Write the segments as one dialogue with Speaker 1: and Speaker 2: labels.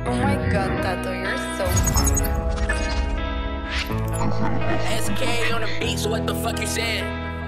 Speaker 1: Oh my god, Tato, you're so
Speaker 2: SK on the beat, so what the fuck you saying?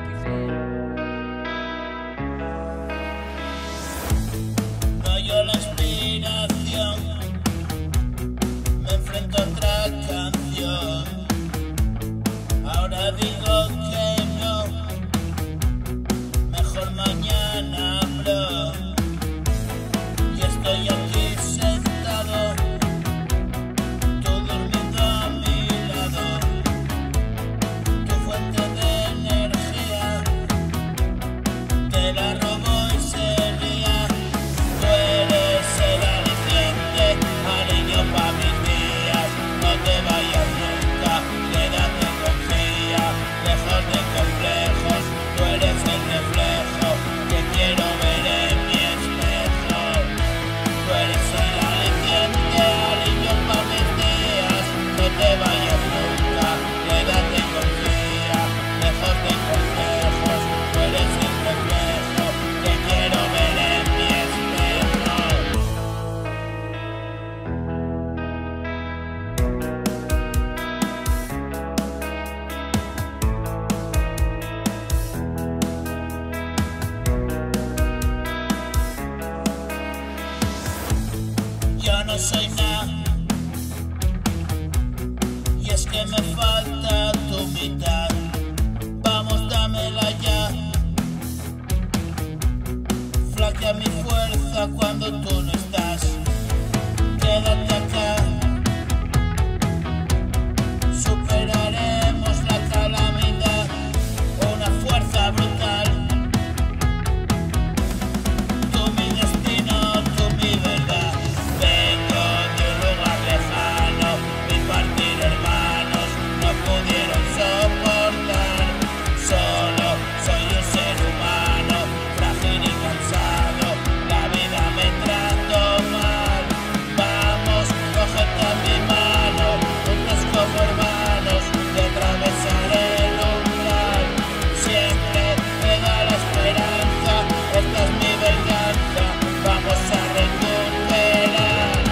Speaker 3: No hallo la inspiración, me enfrento a otra canción. Ahora digo que no, mejor mañana hablo. Y estoy aquí sentado, tú durmiendo a mi lado. Tu fuente de energía te la robo y se ría. Tú eres el aliciente, aliño pa' mis días. No te vayas nunca, quédate, confía, lejos de complejos. Tú eres el reflejo que quiero ver en mi espejo. Tú eres el aliciente, aliño pa' mis días. No te vayas nunca, quédate, confía, lejos de complejos. Tú eres el reflejo que quiero ver en mi espejo. Yo no soy nada, y es que me falta tu mitad. Vamos, dámela ya. Flaquea mi fuerza cuando tú no estás. Quédate acá. Superaremos la calamidad. Una fuerza brutal. Tú mi destino, tú mi verdad. Vengo de un lugar lejano. Mi partir hermanos no pudieron soportar. Solo soy un ser humano, frágil y cansado. La vida me trató mal. Vamos, cógete a mi mano, juntos como hermanos, y atravesar el umbral. Siempre me da la esperanza, esta es mi venganza. Vamos a recuperar.